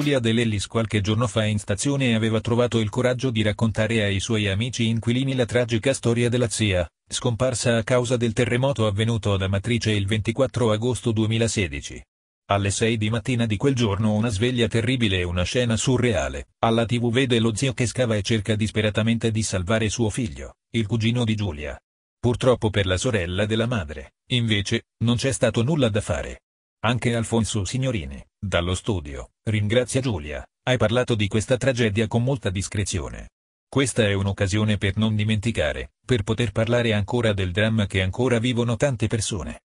Giulia De Lellis qualche giorno fa in stazione aveva trovato il coraggio di raccontare ai suoi amici inquilini la tragica storia della zia, scomparsa a causa del terremoto avvenuto ad Amatrice il 24 agosto 2016. Alle 6 di mattina di quel giorno una sveglia terribile e una scena surreale. Alla TV vede lo zio che scava e cerca disperatamente di salvare suo figlio, il cugino di Giulia. Purtroppo per la sorella della madre, invece, non c'è stato nulla da fare. Anche Alfonso Signorini, dallo studio, ringrazia Giulia: hai parlato di questa tragedia con molta discrezione. Questa è un'occasione per non dimenticare, per poter parlare ancora del dramma che ancora vivono tante persone.